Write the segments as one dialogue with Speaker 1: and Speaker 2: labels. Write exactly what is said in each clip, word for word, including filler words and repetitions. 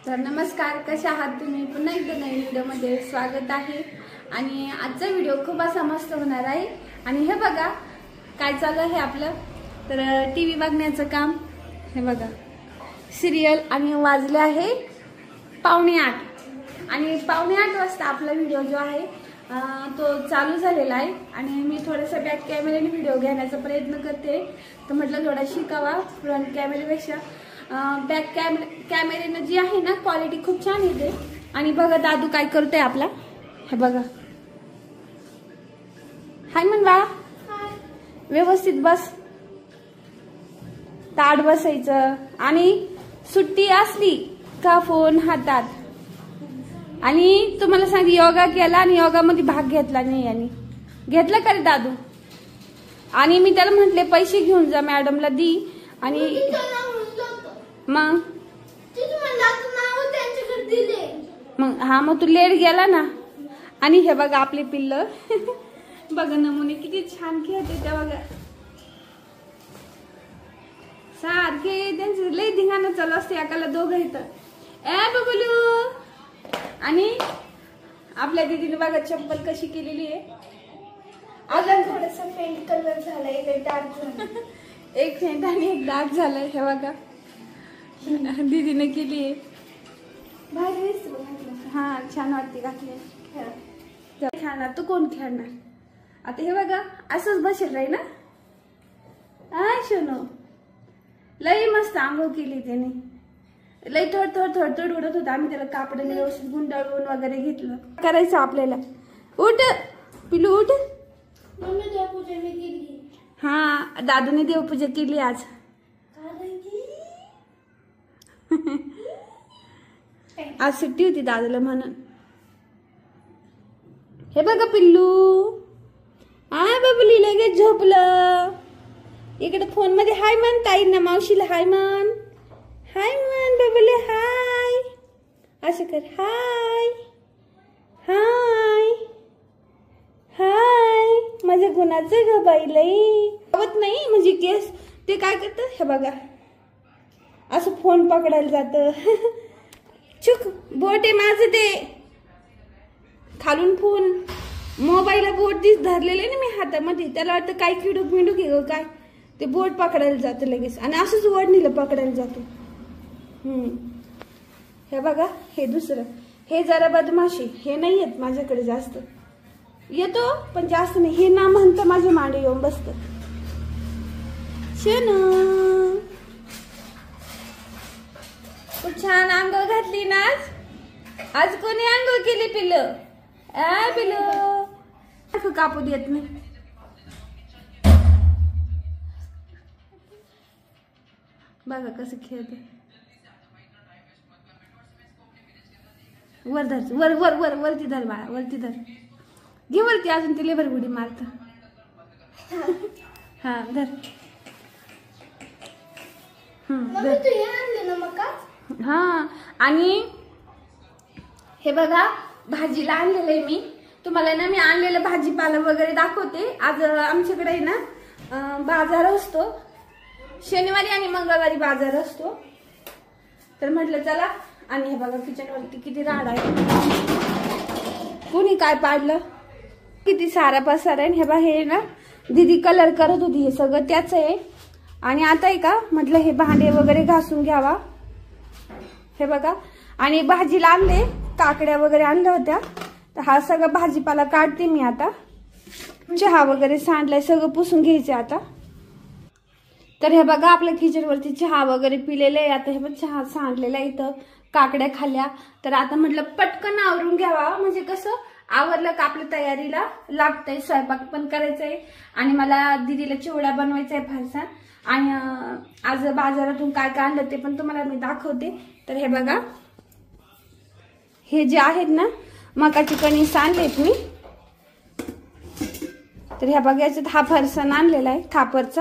Speaker 1: तर नमस्कार, कशा आहात तुम्ही? पुन्हा एकदा नवीन व्हिडिओमध्ये स्वागत आहे। आणि आजचा व्हिडिओ खूप असा मस्त होणार आहे। आणि हे बघा काय चालू आहे आपलं, तर टीव्ही बघण्याचं काम। हे बघा सिरियल, आणि वाजले आहे पावणे आठ। आणि पावणे आठ वाजता आपला व्हिडिओ जो आहे तो चालू झालेला आहे। आणि मी थोडंसं बॅक कॅमेऱ्याने व्हिडिओ घेण्याचा प्रयत्न करते, तर म्हटलं थोडा शिकावा फ्रंट कॅमेऱ्यापेक्षा। बॅक कॅमेरा कॅमेऱ्यानं जी आहे ना क्वालिटी खूप छान येते। आणि बघा दादू काय करतोय आपला, हे बघा। हाय म्हण बाळा, व्यवस्थित बस, ताट बसायचं। आणि सुट्टी असली का फोन हातात। आणि तुम्हाला सांग, योगा केला आणि योगामध्ये भाग घेतला नाही, आणि घेतला का रे दादू? आणि मी त्याला म्हटले पैसे घेऊन जा मॅडमला दी, आणि मग मग हा मग तू लेट गेला ना। आणि हे बघा आपले पिल्ल बघा नमुने किती छान खेळते त्या बघा, सारखे त्यांचं लय धिंगाणं चालू असते। एकाला दोघं इथं ए बबलू। आणि आपल्या दीदीने बघा चप्पल कशी केलेली आहे, अजून थोडंसं पेंट कलर झालाय, लय डार्क झालं। एक फेंट आणि एक डार्क झालाय, हे बघा दीदीने केली आहे। भारी हा छान वाटते घातली। खेळणार तू, कोण खेळणार आता? हे बघा असंच बसेल राही ना। हा शोनो लई मस्त आंघोळ केली त्याने, लई थोड थोड थोड थोड उडत होता। आम्ही त्याला कापडाने व्यवस्थित गुंडाळून वगैरे घेतलं। करायचं आपल्याला। उठ पिलू उठ। देवपूजा मी केली। हा दादूने देवपूजा केली आज। आज सुट्टी होती दादूला म्हणून। हे बघा पिल्लू, आ बबली लगेच झोपलं। इकडे फोन मध्ये हाय म्हण, ताईंना मावशीला हाय म्हण, हाय म्हण बबली हाय, असं कर हाय हाय हाय। माझ्या गुणाचं ग बाई लई आवत नाही म्हणजे केस, ते काय करतं हे बघा असं फोन पकडायला जात। चुक बोट आहे माझं, ते खालून फोन मोबाईलला बोट दिस धरलेले ना मी हातामध्ये, त्याला वाटतं काय किडूक मिडूक आहे काय, ते बोट पकडायला जातं लगेच, आणि असंच वडणीला पकडायला जातो। हम्म हे बघा हे दुसरं, हे जरा बदमाशी, हे नाही येत माझ्याकडे जास्त, येतो पण जास्त नाही। हे ना म्हणतं माझ्या मांडी येऊन बसतं। शनू खूप छान आंघोळ घातली ना आज। आज कोणी आंघोळ केली पिल्लू? आ पिल्लू कापू देत नाही। बघा कसं खेळते, वर धर, वर वर वर वरती धर बाळा, वरती धर, घे वरती, अजून ती लेबर बुडी मारत। हा धर, हा। आणि हे बघा भाजीला आणलेलं आहे मी तुम्हाला ना, मी आणलेलं भाजीपाला वगैरे दाखवते। आज आमच्याकडे आहे ना बाजार असतो, शनिवारी आणि मंगळवारी बाजार असतो, तर म्हटलं चला। आणि हे बघा किचन वरती किती राड आहे, कोणी काय पाडलं, किती सारा पसारा आहे। हे बघा हे ना दीदी कलर करत होती, हे सगळं त्याच आहे। आणि आता आहे का म्हटलं हे भांडे वगैरे घासून घ्यावा, हे बघा। आणि भाजीला आणले, काकड्या वगैरे आणल्या होत्या, तर हा सगळं भाजीपाला काढते मी आता। चहा वगैरे सांडलाय, सगळं पुसून घ्यायचे आता। तर हे बघा आपल्या किचनवरती चहा वगैरे पिलेलं आहे आता। हे बघ चहा सांडलेला आहे, इथं काकड्या खाल्ल्या, तर आता म्हटलं पटकन आवरून घ्यावा, म्हणजे कसं आवरलं का आपल्या तयारीला लागतंय, स्वयंपाक पण करायचंय। आणि मला दीदीला चिवडा बनवायचा आहे फरसाण। आणि आज बाजारातून काय काय आणलं ते पण तुम्हाला मी दाखवते। तर हे बघा हे जे आहेत ना मकाची कणीस आणलेत मी, तर ह्या बघा याच्यात हा फरसाण आणलेला आहे खापरचा।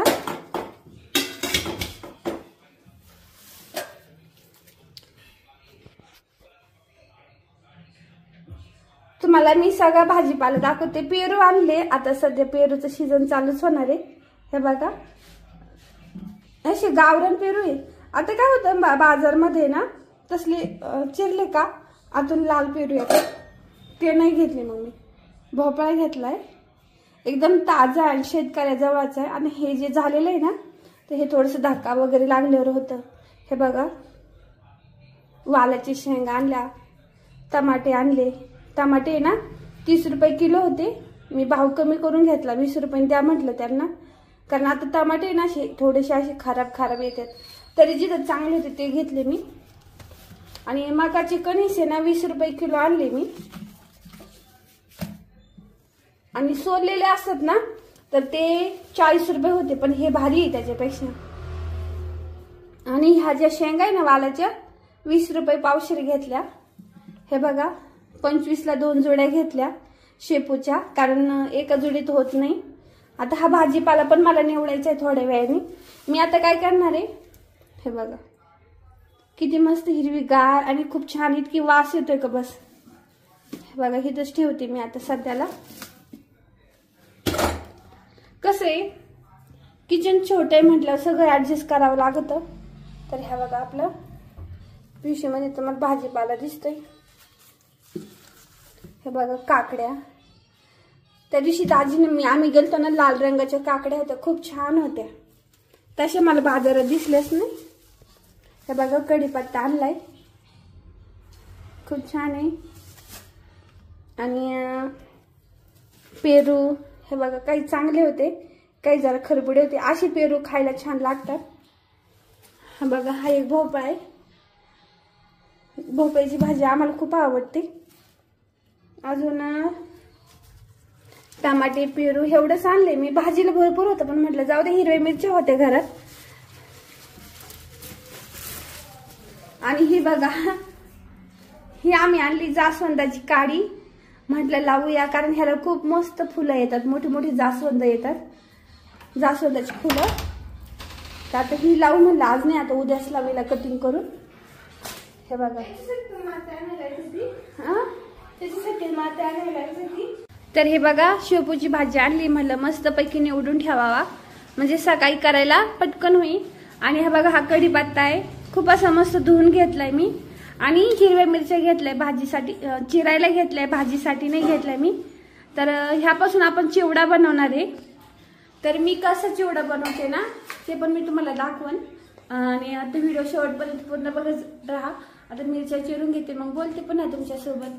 Speaker 1: तुम्हाला मी सगळा भाजीपाला दाखवते। पेरू आणले, आता सध्या पेरूचं सीझन चालूच होणार आहे। हे बघा असे गावरान पेरू आहे। आता काय होतं बाजार मध्ये ना तसले चिरले का आतून लाल पेरू येतात ते नाही घेतले. मग मी भोपळा घेतलाय एकदम ताजा आणि शेतकऱ्याजवळचा आहे. आणि हे जे झालेलं आहे ना तर हे थोडंसं धक्का वगैरे लागल्यावर होतं. हे बघा वालाची शेंगा आणल्या, टमाटे आणले. टमाटे ना तीस रुपये किलो होते, मी भाव कमी करून घेतला, वीस रुपये द्या म्हटलं त्यांना. कारण आता टमाटे ना असे थोडेसे असे खराब खराब येतात, तरी जिथं चांगले होते ते घेतले मी. आणि मकाची कणीस आहे ना वीस रुपये किलो आणले मी. आणि सोललेले असतात ना तर ते चाळीस रुपये होते, पण हे भारी आहे त्याच्यापेक्षा. आणि ह्या ज्या शेंगा आहे ना वालाच्या वीस रुपये पावशेर घेतल्या. हे बघा पंचवीसला दोन जोड्या घेतल्या शेपूच्या, कारण एका जोडीत होत नाही. आता हा भाजीपाला पण मला निवडायचा आहे थोड्या वेळाने. मी आता काय करणार आहे, हे बघा किती मस्त हिरवीगार आणि खूप छान, इतकी वास येतोय का बस. हे बघा इथंच ठेवते मी आता सध्याला. कसं आहे किचन छोटं आहे म्हटलं सगळं ऍडजस्ट करावं लागतं. तर ह्या बघा आपलं पिशवीमध्ये तर मला भाजीपाला दिसतोय. हे बघा काकड्या, त्या दिवशी दाजीने मी आम्ही गेलतो ना लाल रंगाच्या काकड्या होत्या, खूप छान होत्या. तशा मला बाजारात दिसल्याच नाही. हे बघा कढीपत्ता आणलाय, खूप छान आहे. आणि पेरू हे बघा काही चांगले होते, काही जरा खरबुडे होते. अशी पेरू खायला छान लागतात. हा बघा हा एक भोपळा आहे, भोपळ्याची भाजी आम्हाला खूप आवडते. अजून टमाटे पेरू एवढंच आणले मी. भाजीला भरपूर होतं पण म्हटलं जाऊ दे, हिरव्या मिरच्या होत्या घरात. आणि ही बघा ही आम्ही आणली जास्वंदाची काडी, म्हटलं लावूया कारण ह्याला खूप मस्त फुलं येतात, मोठी मोठी जास्वंद येतात, जास्वंदाची फुलं. तर आता ही लावू म्हणलं आज नाही, आता उद्याच लावूया कटिंग करून. हे बघा तर हे बघा शेपूची भाजी आणली, म्हणलं मस्त पैकी निवडून ठेवावा म्हणजे सकाळी करायला पटकन होईल. आणि हा बघा हा कढीपत्ता आहे, खूप असा मस्त धुवून घेतलाय मी. आणि हिरव्या मिरच्या घेतल्या भाजीसाठी, चिरायला घेतल्या, भाजीसाठी नाही घेतल्या मी. तर ह्यापासून आपण चिवडा बनवणार आहे. तर मी कसा चिवडा बनवते ना ते पण मी तुम्हाला दाखवन. आणि आता व्हिडिओ शेवटपर्यंत पूर्ण बघत राहा. आता मिरच्या चिरून घेते मग बोलते पुन्हा तुमच्यासोबत.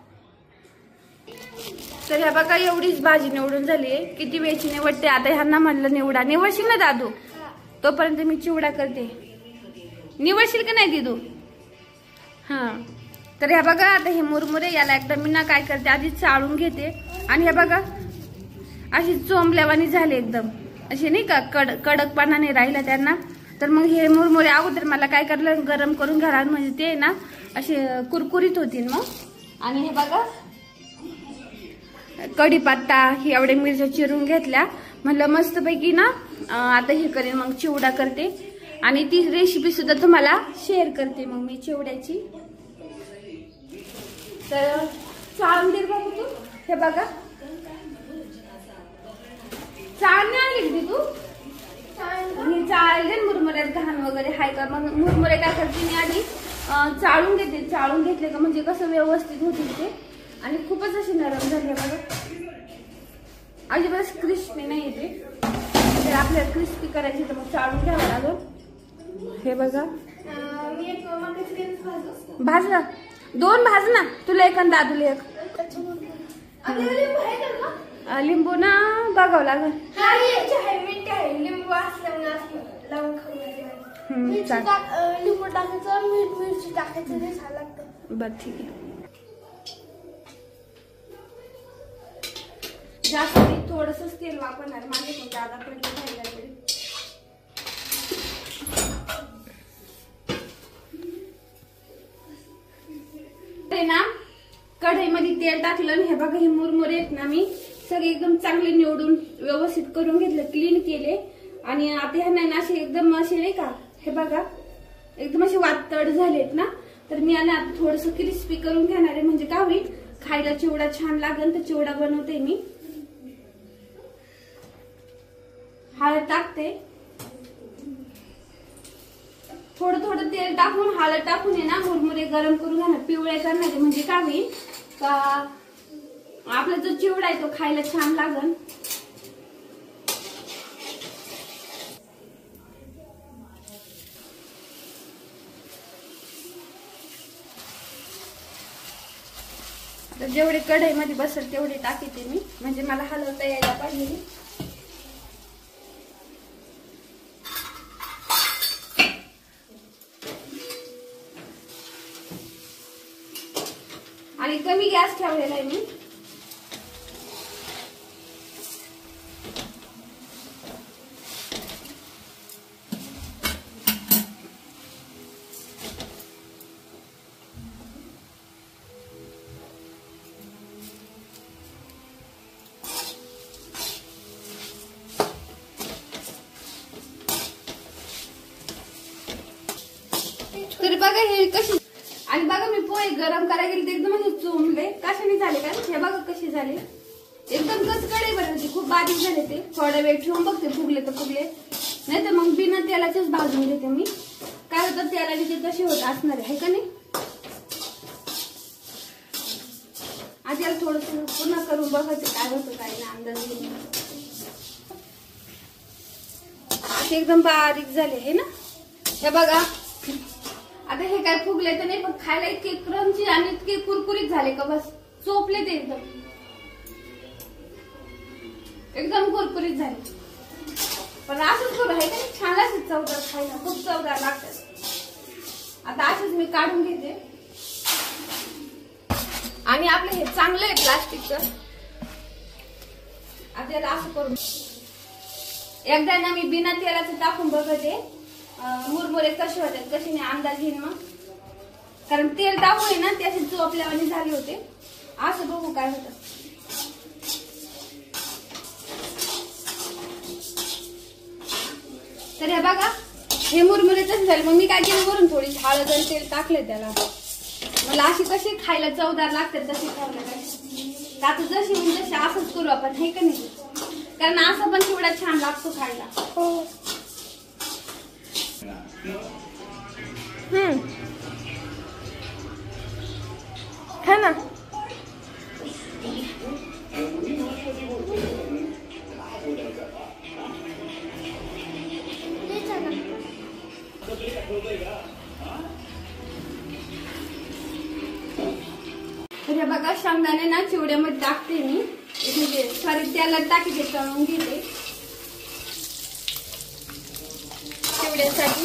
Speaker 1: तर ह्या बघा एवढीच भाजी निवडून झाली आहे, किती वेळची निवडते. आता ह्यांना म्हणलं निवडा, निवडशील ना दादू, तोपर्यंत मी चिवडा करते. निवडशील का नाही दिदू? हा तर ह्या बघा आता हे मुरमुरे याला एकदा मी ना काय करते आधी चाळून घेते. आणि ह्या बघा अशी चोंबल्यावानी झाले एकदम, असे नाही का कड कडकपणा नाही राहिला त्यांना. तर मग हे मुरमुरे अगोदर मला काय करलं गरम करून घरात, म्हणजे ते ना असे कुरकुरीत होतील मग. आणि हे बघा कढीपत्ता ही एवढे मिरच्या चिरून घेतल्या, म्हणलं मस्तपैकी ना आता हे करेन मग चिवडा करते. आणि ती रेसिपी सुद्धा तुम्हाला शेअर करते मग मी चिवड्याची. तर चाळून दे बघू तू. हे बघा चाळणी आणली की तू, मी चाळले मुरमुऱ्यात घाण वगैरे हाय का. मग मुरमुरे काय करते मी आधी चाळून घेते, चाळून घेतले का म्हणजे कसं व्यवस्थित होतील ते. आणि खूपच अशी नरम झाली बघा, अजिबात क्रिस्पी नाही येते. जर आपल्याला क्रिस्पी करायची तर मग चाळून घ्यावं लागेल. हे बघा भाज ना, दोन भाज ना, तुला एक आणि दादूला एक. लिंबू ना बघावं लागेल.
Speaker 2: लिंबू टाकायचं, मीठ मिरची टाकायचं, ते छान लागतं.
Speaker 1: बर ठीक आहे. जास्त थोडंसंच तेल वापरणार, माझे पण जादा पडले खायला तरी. ना कढईमध्ये तेल टाकलं. हे बघा हे मुरमुरे आहेत ना मी सगळे एकदम चांगले निवडून व्यवस्थित करून घेतले, क्लीन केले. आणि आता ह्यांना ना असे एकदम असे नाही का, हे बघा एकदम असे वातड झालेत ना. तर मी यांना आता थोडस क्रिस्पी करून घेणार आहे, म्हणजे काय होईल खायला चिवडा छान लागेल. तर चिवडा बनवते मी. हळद टाकते, थोडं थोडं तेल टाकून हळद टाकून आहे ना मुरमुरे गरम करून घ्या, पिवळे करण्याचे. म्हणजे काय होईल का आपला जो चिवडा आहे तो खायला छान लागल. तर जेवढे कढईमध्ये बसेल तेवढे टाकते मी, म्हणजे मला हलवता यायला पाहिजे. आणि कमी गॅस ठेवलेला आहे मी. तर बघा हे कशी, आणि बघा मी पोहे गरम करायला गेले ते एकदम असे चोमले. कशाने झाले का हे बघा कसे झाले, एकदम कचकडे बनवते, खूप बारीक झाले ते. थोडा वेळ ठेवून बघते फुगले तर फुगले, नाही तर मग बिना तेलाचेच भाजून घेते मी. काय होतं तेलाने ते तसे होत असणार आहे का नाही. आधी याला थोडस पुन्हा करून बघायचं काय होतं काय नाही, अंदाज घेऊन. असे एकदम बारीक झाले हे ना, हे बघा. आता हे काय फुगले तर नाही, पण खायला इतके क्रंची आणि इतके कुरकुरीत झाले का बस, चोपले ते एकदम एकदम कुरकुरीत झाले. पण असंच करू आहे का नाही, छान असंच चवदार खायला, खूप चवदार लागतात. आता असंच मी काढून घेते. आणि आपलं हे चांगलं आहे प्लास्टिकचं. आता याला असं करून एकदा ना मी बिना तेलाचं टाकून बघते मुरमुरे कसे होतात, कसे नाही अंदाज घेईन मग. कारण तेल टाकून ना त्याचे चोपल्यावानी झाले होते. असं बघू काय होतं. तर हे बघा हे मुरमुरे तसे झाले. मग मी काय केलं वरून थोडी हळद आणि तेल टाकले त्याला. मला अशी कशी खायला चवदार लागतात तशी खायला काय. आता जशी म्हणजे जशी असंच करू आपण हे का नाही, कारण असं पण चिवडा छान लागतो खायला.
Speaker 2: हो. हम्म है ना.
Speaker 1: तर हे बघा शेंगदाणे ना चिवड्यामध्ये टाकते मी, म्हणजे सॉरी त्याला टाकीते, तळून घेते चिवड्यासाठी.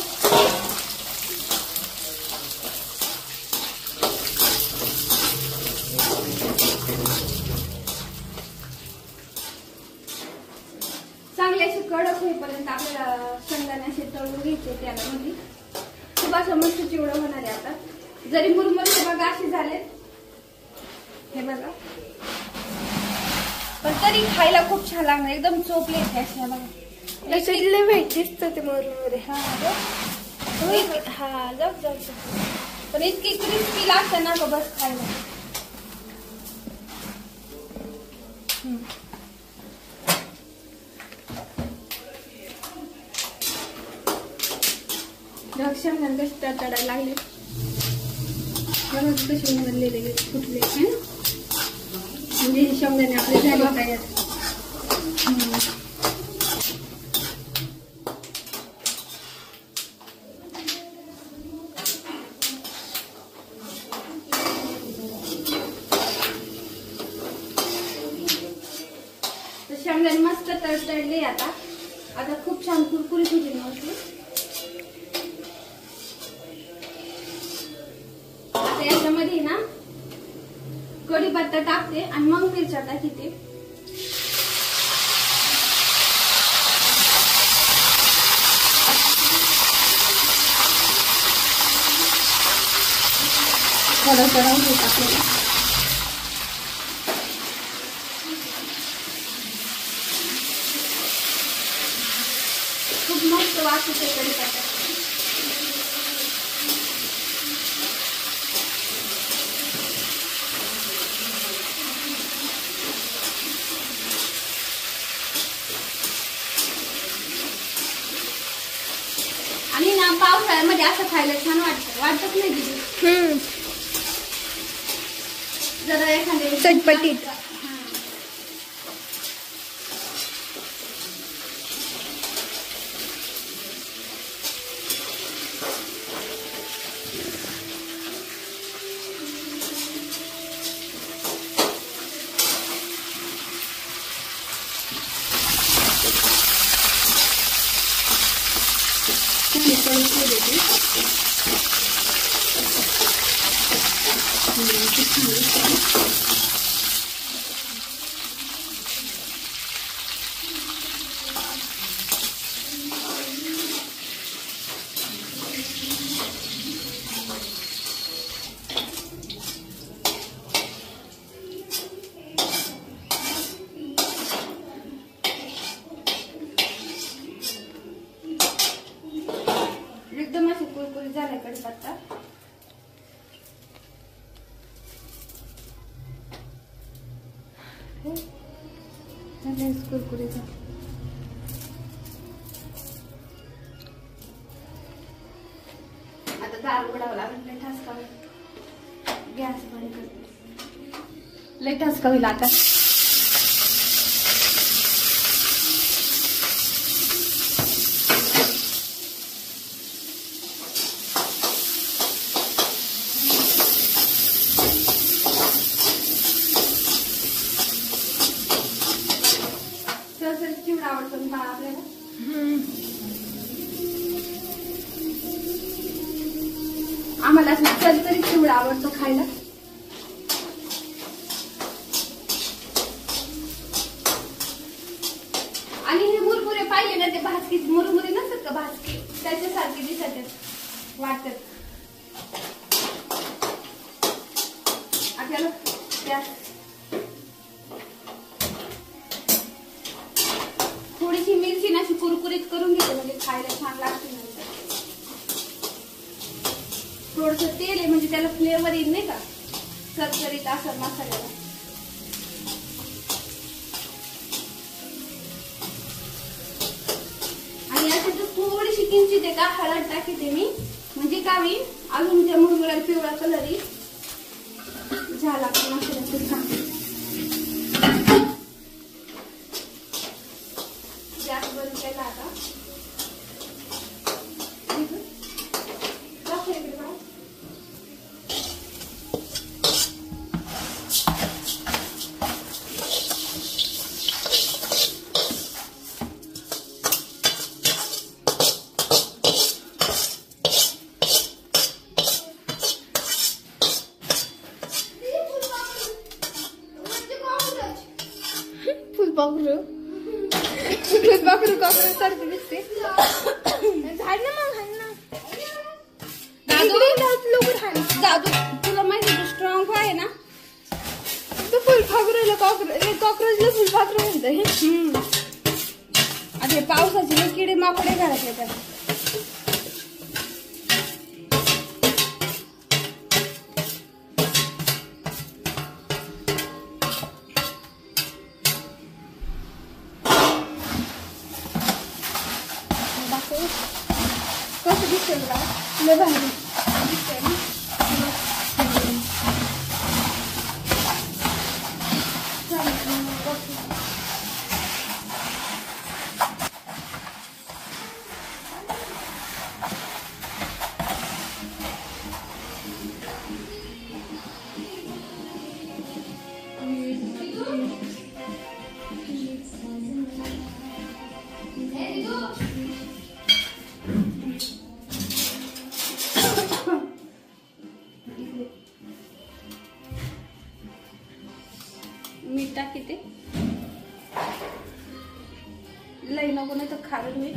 Speaker 1: चांगले असे कडक होईपर्यंत आपल्याला शेंगदाणे असे तळून घ्यायचे त्याला. मध्ये खूप असं मस्त चिवडं होणार आहे. आता जरी मुरमुरे बघा असे झाले हे बघा, पण तरी खायला खूप छान लागणार, एकदम चोपले असे बघा.
Speaker 2: लय वेट दिसत ते मुरमुरे.
Speaker 1: हा हा जाऊ जाऊ पण इतकी क्रिस्पी लागते ना का बस खायला. शेंगदाणे कसे तळायला लागले बघा, कसे उमरलेले फुटले है ना. म्हणजे हे शेंगदाणे आपले झाले तयार. शेंगदाणे मस्त तळतळले. आता आता खूप छान कुरकुरीत होतील मस्त. आता याच्यामध्ये ना कढीपत्ता टाकते आणि मग मिरच्या टाकते. थोडं गरम होत आपल्याला. खूप मस्त वास येतो कढीपत्ता. आणि ना पावसाळ्यामध्ये असं खायला छान वाटतं, वाटतच नाही दीदी?
Speaker 2: हम्म
Speaker 1: जरा एखादे
Speaker 2: चटपटीत.
Speaker 1: एकदम असे कुरकुरीत झाले कढीपत्ता. कुरकुरीत आता दार उघडावं लागेल. लय ठसका होईल. गॅस बंद कर. लय ठसका होईल आता. चिवडा आवडतो ना आपल्याला. आम्हाला असं चरचरी चिवडा आवडतो खायला. आणि हे मुरमुरे पाहिले ना, ते भाजकी मुरमुरे नसतात का, भाजकी त्याच्यासारखे दिसतात वाटतात आपल्याला. थोडीशी मिरची ना अशी कुरकुरीत करून घेते म्हणजे खायला छान लागते. थोडस तेल आहे म्हणजे त्याला फ्लेवर येईल नाही का, चरचरीत असं मसाल्याला. आणि अशी तर थोडीशी किंचित आहे का हळद टाकते मी, म्हणजे का मी अजून त्या मुरमुऱ्याला पिवळा कलर येईल. झाला मसाल्याचं छान. गॅस बंद केला आता.
Speaker 2: फुलपाखरू फुलपाखरू काकरू सारखं दिसते. झाड ना मग हाण ना
Speaker 1: दादू. दादू तुला माहिती तू स्ट्रॉंग आहे ना.
Speaker 2: तो फुलपाखरूला कॉक्रोच कॉक्रोचला फुलपाखरू म्हणतोय.
Speaker 1: आता पावसाचे किडे माकडे घरात येतात.
Speaker 2: कसं दिसतंय बघा, लय भारी दिसतंय ना.
Speaker 1: मीठ टाकते. लई नको नाही तर खारट मीठ.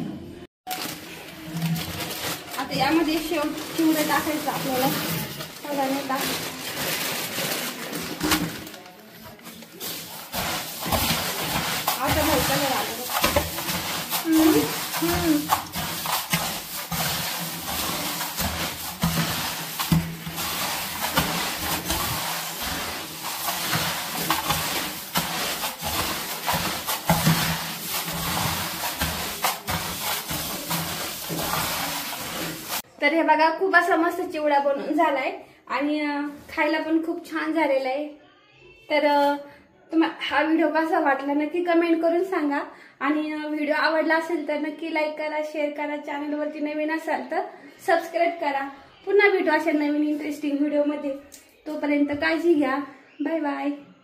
Speaker 1: आता यामध्ये शेव चिवडे टाकायचं आपल्याला. सगळ्यांनी टाक. आता भाई कलर आला. तर हे बघा खूप असा मस्त चिवडा बनवून झालाय आणि खायला पण खूप छान झालेला आहे. तर तुम्हाला हा व्हिडिओ कसा वाटला नक्की कमेंट करून सांगा आणि व्हिडिओ आवडला असेल तर नक्की लाईक करा, शेअर करा. चॅनलवरती नवीन असाल तर सबस्क्राईब करा. पुन्हा भेटू अशा नवीन इंटरेस्टिंग व्हिडिओमध्ये. तोपर्यंत काळजी घ्या. Bye bye.